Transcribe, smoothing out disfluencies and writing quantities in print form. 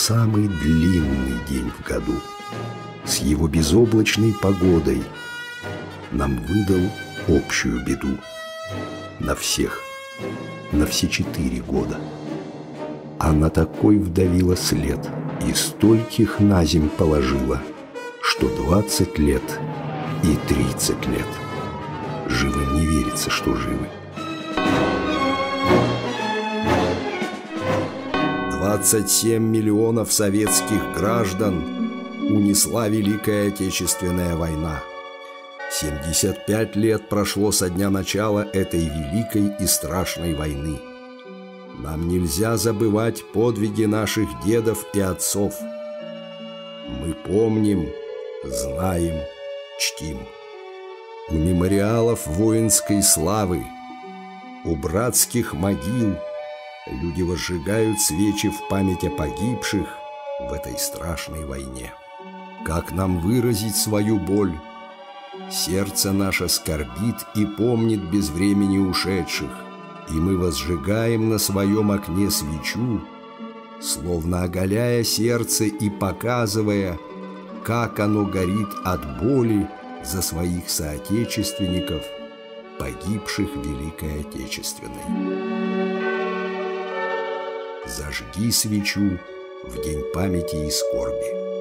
самый длинный день в году, с его безоблачной погодой, нам выдал общую беду на всех, на все 4 года. Она такой вдавила след и стольких на земь положила, что 20 лет и 30 лет живым не верится, что живы. 27 миллионов советских граждан унесла Великая Отечественная война. 75 лет прошло со дня начала этой великой и страшной войны. Нам нельзя забывать подвиги наших дедов и отцов. Мы помним, знаем, чтим. У мемориалов воинской славы, у братских могил люди возжигают свечи в память о погибших в этой страшной войне. Как нам выразить свою боль? Сердце наше скорбит и помнит без времени ушедших, и мы возжигаем на своем окне свечу, словно оголяя сердце и показывая, как оно горит от боли за своих соотечественников, погибших в Великой Отечественной. Зажги свечу в день памяти и скорби.